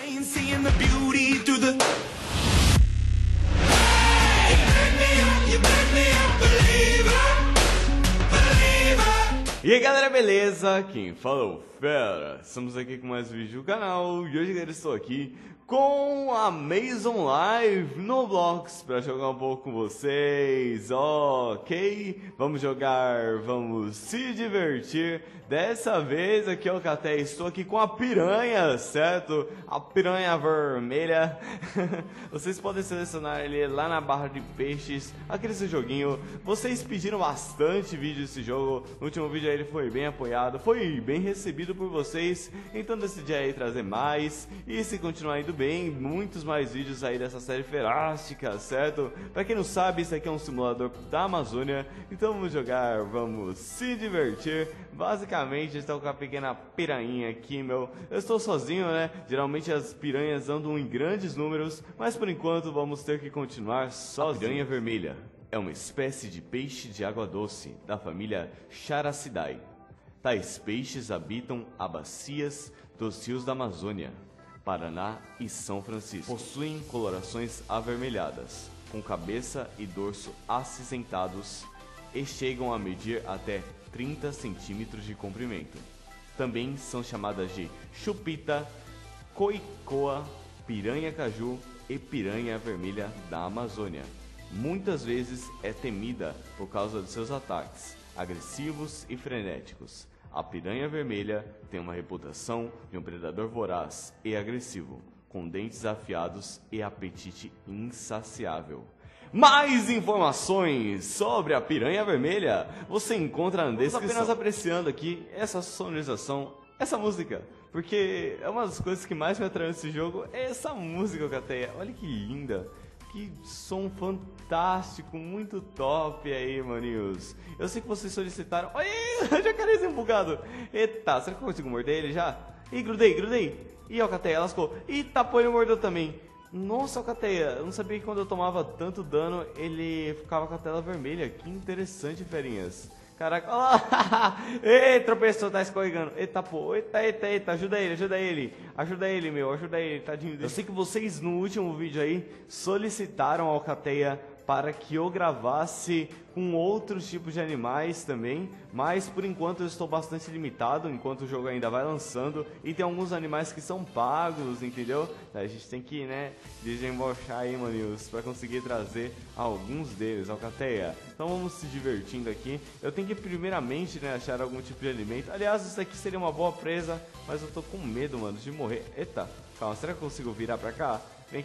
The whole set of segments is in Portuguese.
Train, seeing the beauty through the. E aí galera, beleza? Quem fala é o Fera. Estamos aqui com mais um vídeo do canal e hoje galera, estou aqui com a Mason Live no Roblox para jogar um pouco com vocês, ok? Vamos jogar, vamos se divertir. Dessa vez aqui, ó, Caté, estou aqui com a piranha, certo? A piranha vermelha. Vocês podem selecionar ele lá na barra de peixes, aquele joguinho. Vocês pediram bastante vídeo desse jogo. No último vídeo aí ele foi bem apoiado, foi bem recebido por vocês. Então decidi aí trazer mais. E se continuar indo bem, muitos mais vídeos aí dessa série ferástica, certo? Pra quem não sabe, isso aqui é um simulador da Amazônia. Então vamos jogar, vamos se divertir. Basicamente, estou com a pequena piranha aqui, meu. Eu estou sozinho, né? Geralmente as piranhas andam em grandes números, mas por enquanto vamos ter que continuar sozinhos. A piranha vermelha é uma espécie de peixe de água doce da família Characidae. Tais peixes habitam as bacias dos rios da Amazônia, Paraná e São Francisco. Possuem colorações avermelhadas, com cabeça e dorso acinzentados e chegam a medir até 30 centímetros de comprimento. Também são chamadas de chupita, coicoa, piranha-caju e piranha vermelha da Amazônia. Muitas vezes é temida por causa de seus ataques agressivos e frenéticos. A piranha vermelha tem uma reputação de um predador voraz e agressivo, com dentes afiados e apetite insaciável. Mais informações sobre a piranha vermelha você encontra na descrição. Apenas apreciando aqui essa sonorização, essa música, porque é uma das coisas que mais me atraiu nesse jogo, é essa música, Cateia. Olha que linda, que som fantástico, muito top aí, maninhos. Eu sei que vocês solicitaram. Olha, jacarezinho bugado. Eita, será que eu consigo morder ele já? Ih, grudei. Ih, ó, Cateia, lascou. Ih, tapou e mordeu também. Nossa, Cateia, eu não sabia que quando eu tomava tanto dano, ele ficava com a tela vermelha. Que interessante, ferinhas. Caraca, olha lá. Ei, tropeçou, tá escorregando. Eita, pô, eita, ajuda ele, meu, ajuda ele, tadinho dele. Eu sei que vocês no último vídeo aí solicitaram ao Cateia para que eu gravasse com outros tipos de animais também, mas por enquanto eu estou bastante limitado, enquanto o jogo ainda vai lançando, e tem alguns animais que são pagos, entendeu? A gente tem que, né, desembolsar aí, maninhos, para conseguir trazer alguns deles, Alcateia. Então vamos se divertindo aqui. Eu tenho que primeiramente, né, achar algum tipo de alimento. Aliás, isso aqui seria uma boa presa, mas eu tô com medo, mano, de morrer. Eita, calma, será que eu consigo virar pra cá? Vem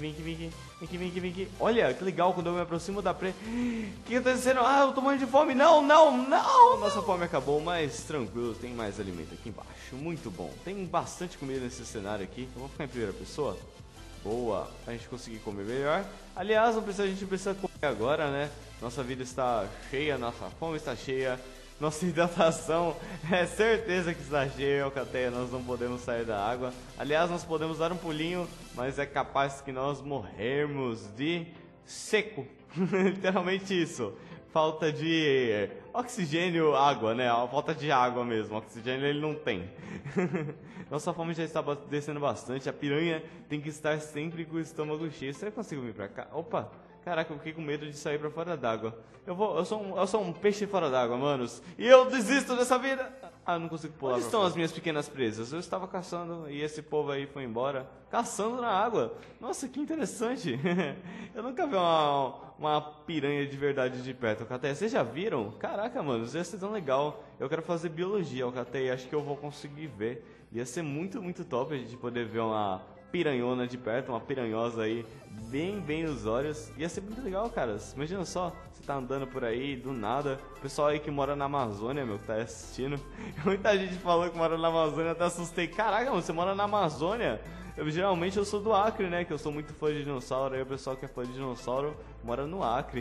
aqui. Olha, que legal quando eu me aproximo da presa. O que tá acontecendo? Ah, eu tô morrendo de fome. Não. Nossa fome acabou, mas tranquilo, tem mais alimento aqui embaixo. Muito bom. Tem bastante comida nesse cenário aqui. Eu vou ficar em primeira pessoa. Boa, pra gente conseguir comer melhor. Aliás, a gente precisa comer agora, né? Nossa vida está cheia, nossa fome está cheia. Nossa hidratação é certeza que está cheia, Alcateia, nós não podemos sair da água. Aliás, nós podemos dar um pulinho, mas é capaz que nós morrermos de seco. Literalmente isso. Falta de oxigênio, água, né? Falta de água mesmo, oxigênio ele não tem. Nossa fome já está descendo bastante, a piranha tem que estar sempre com o estômago cheio. Será que eu consigo vir pra cá? Opa! Caraca, eu fiquei com medo de sair pra fora d'água. Eu sou um peixe fora d'água, manos. E eu desisto dessa vida. Ah, não consigo pular. Onde estão as minhas pequenas presas? Eu estava caçando e esse povo aí foi embora. Caçando na água. Nossa, que interessante. Eu nunca vi uma piranha de verdade de perto, Alcateia. Vocês já viram? Caraca, mano, isso ia ser tão legal. Eu quero fazer biologia, Alcateia. Acho que eu vou conseguir ver. Ia ser muito top a gente poder ver uma piranhona de perto, uma piranhosa aí, bem nos olhos. Ia ser muito legal, caras. Imagina só, você tá andando por aí, do nada. O pessoal aí que mora na Amazônia, meu, que tá assistindo. Muita gente falou que mora na Amazônia, até assustei. Caraca, mano, você mora na Amazônia? Geralmente eu sou do Acre, né, que eu sou muito fã de dinossauro. Aí o pessoal que é fã de dinossauro mora no Acre.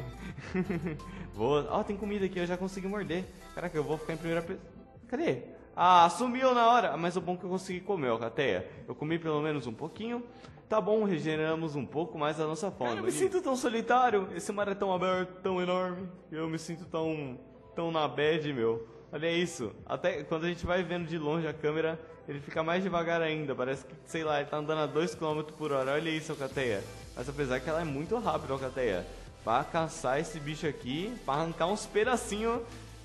Boa. Ó, tem comida aqui, eu já consegui morder. Caraca, eu vou ficar em primeira pessoa. Cadê? Ah, sumiu na hora. Mas o bom é que eu consegui comer, Alcateia. Eu comi pelo menos um pouquinho. Tá bom, regeneramos um pouco mais a nossa fome. Cara, eu me sinto tão solitário. Esse mar é tão aberto, tão enorme. Eu me sinto tão na bad, meu. Olha isso. Até quando a gente vai vendo de longe a câmera, ele fica mais devagar ainda. Parece que, sei lá, ele tá andando a 2 km por hora. Olha isso, Alcateia. Mas apesar que ela é muito rápida, Alcateia. Pra caçar esse bicho aqui, pra arrancar uns pedacinhos,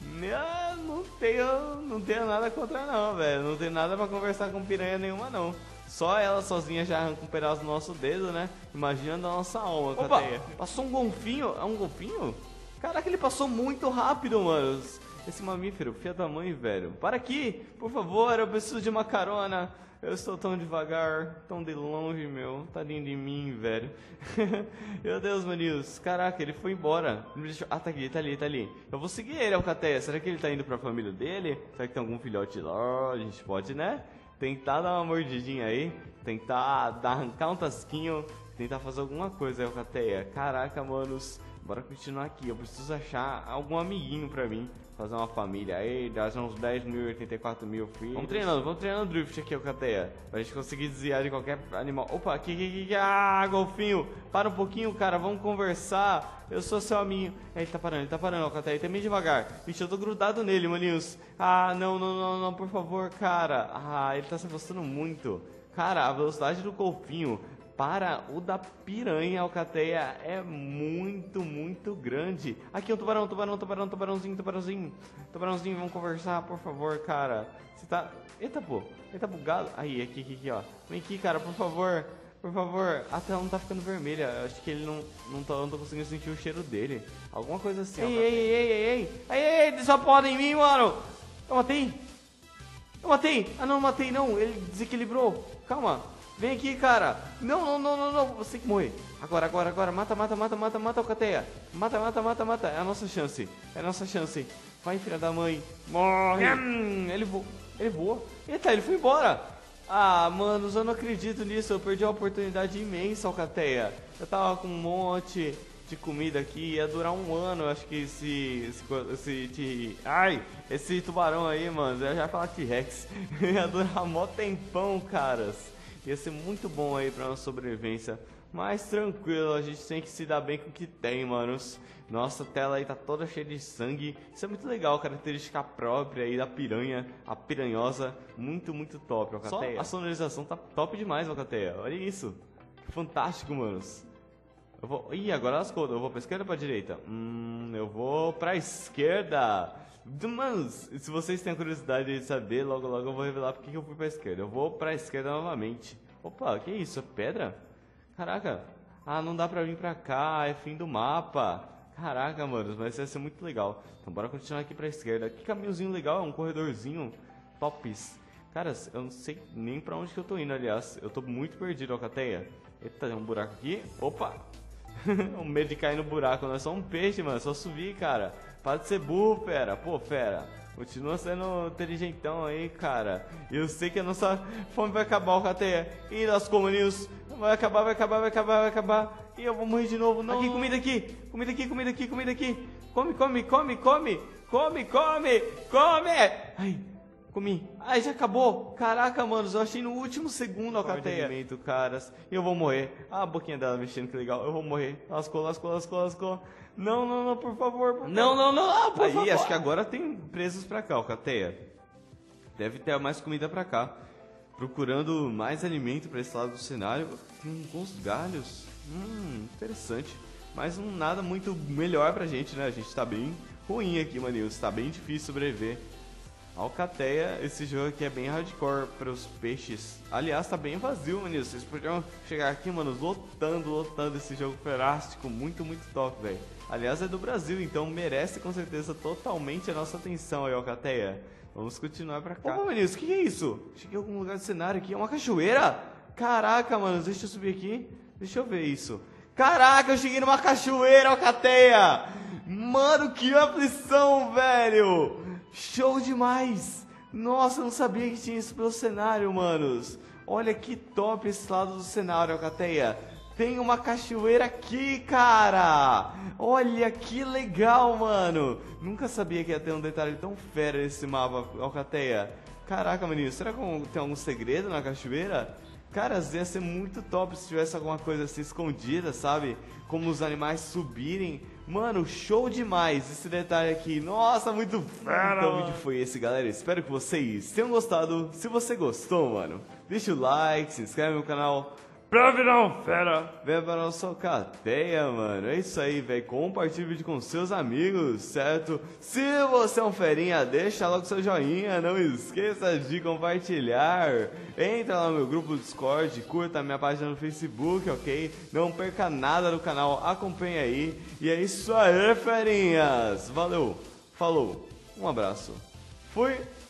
não tenho nada contra não, velho. Não tenho nada pra conversar com piranha nenhuma, não. Só ela sozinha já arranca um pedaço do nosso dedo, né? Imagina da nossa alma, Alcateia. Passou um golfinho. É um golfinho? Caraca, ele passou muito rápido, mano. Esse mamífero, filha da mãe, velho. Para aqui, por favor, eu preciso de uma carona. Eu estou tão devagar, tão de longe, meu. Tadinho de mim, velho. Meu Deus, maninhos. Caraca, ele foi embora. Ah, tá aqui, tá ali. Eu vou seguir ele, Alcateia. Será que ele tá indo pra família dele? Será que tem algum filhote lá? A gente pode, né? Tentar dar uma mordidinha aí. Tentar arrancar um tasquinho. Tentar fazer alguma coisa aí, Alcateia. Caraca, manos. Bora continuar aqui. Eu preciso achar algum amiguinho pra mim. Fazer uma família aí, dar uns 10 mil, 84 mil filhos. Vamos treinando drift aqui, Alcateia. Pra gente conseguir desviar de qualquer animal. Opa, aqui. Ah, golfinho. Para um pouquinho, cara. Vamos conversar. Eu sou seu amigo. Ele tá parando, Alcateia. Tá meio devagar. Vixe, eu tô grudado nele, maninhos. Ah, não, por favor, cara. Ah, ele tá se afastando muito. Cara, a velocidade do golfinho para o da piranha, Alcateia, é muito grande. Aqui é um tubarãozinho. Tubarãozinho, vamos conversar, por favor, cara. Você tá... Eita, pô. Ele tá bugado. Aí, aqui, ó. Vem aqui, cara, por favor. A tela não tá ficando vermelha. Eu acho que ele não tô conseguindo sentir o cheiro dele. Alguma coisa assim. Ei, só podem em mim, mano. Eu matei. Ah, não matei, não. Ele desequilibrou. Calma. Vem aqui, cara. Não. Você tem que morrer. Agora. Mata, Alcateia. Mata. É a nossa chance. Vai, filha da mãe. Morre. Ele voou. Eita, ele foi embora. Ah, manos, eu não acredito nisso. Eu perdi uma oportunidade imensa, Alcateia. Eu tava com um monte de comida aqui. Ia durar um ano, acho que esse tubarão aí, mano. Eu já ia falar T-Rex. Ia durar mó tempão, caras. Ia ser muito bom aí pra nossa sobrevivência. Mas tranquilo, a gente tem que se dar bem com o que tem, manos. Nossa, a tela aí tá toda cheia de sangue. Isso é muito legal, característica própria aí da piranha. A piranhosa, muito top, Alcateia. Só a sonorização tá top demais, Alcateia. Olha isso. Que fantástico, manos. Ih, agora lascou. Eu vou pra esquerda ou pra direita? Eu vou pra esquerda. Manos, se vocês têm a curiosidade de saber, logo eu vou revelar porque que eu fui pra esquerda. Eu vou pra esquerda novamente. Opa, que isso? É pedra? Caraca. Ah, não dá pra vir pra cá, é fim do mapa. Caraca, manos, mas vai ser muito legal. Então bora continuar aqui pra esquerda. Que caminhozinho legal, é um corredorzinho tops. Cara, eu não sei nem pra onde que eu tô indo, aliás. Eu tô muito perdido, Alcateia. Eita, tem um buraco aqui. Opa! O medo de cair no buraco, não é só um peixe, mano, é só subir, cara. Para de ser burro, fera. Pô, fera. Continua sendo inteligentão aí, cara. Eu sei que a nossa fome vai acabar, Alcateia. Ih, lascou, maninhos. Vai acabar. E eu vou morrer de novo. Não. Aqui, comida aqui. Comida aqui. Come. Ai, comi. Ai, já acabou. Caraca, manos, eu achei no último segundo, Alcateia. Alimento, caras. E eu vou morrer. Ah, a boquinha dela mexendo, que legal. Eu vou morrer. Lascou. Não, por favor. Não, por favor. Aí, acho que agora tem presos pra cá, Alcateia. Deve ter mais comida pra cá. Procurando mais alimento pra esse lado do cenário. Tem alguns galhos. Interessante. Mas nada muito melhor pra gente, né? A gente tá bem ruim aqui, maninhos. Tá bem difícil sobreviver. Alcateia, esse jogo aqui é bem hardcore para os peixes. Aliás, tá bem vazio, maninhos. Vocês podiam chegar aqui, mano, lotando esse jogo ferástico. Muito top, velho. Aliás, é do Brasil, então merece com certeza totalmente a nossa atenção aí, Alcateia. Vamos continuar pra cá. Opa, maninhos, o que é isso? Cheguei em algum lugar do cenário aqui. É uma cachoeira? Caraca, mano, deixa eu subir aqui. Deixa eu ver isso. Caraca, eu cheguei numa cachoeira, Alcateia! Mano, que aflição, velho! Show demais! Nossa, eu não sabia que tinha isso pelo cenário, manos. Olha que top esse lado do cenário, Alcateia. Tem uma cachoeira aqui, cara! Olha que legal, mano! Nunca sabia que ia ter um detalhe tão fera nesse mapa, Alcateia. Caraca, maninho, será que tem algum segredo na cachoeira? Cara, ia ser muito top se tivesse alguma coisa assim escondida, sabe? Como os animais subirem. Mano, show demais esse detalhe aqui. Nossa, muito fera. Então o vídeo foi esse, galera. Espero que vocês tenham gostado. Se você gostou, mano, deixa o like, se inscreve no canal pra virar um fera. Vem pra nossa cadeia, mano. É isso aí, velho. Compartilha o vídeo com seus amigos, certo? Se você é um ferinha, deixa logo seu joinha. Não esqueça de compartilhar. Entra lá no meu grupo do Discord, curta a minha página no Facebook, ok? Não perca nada do canal, acompanhe aí. E é isso aí, ferinhas. Valeu, falou, um abraço. Fui.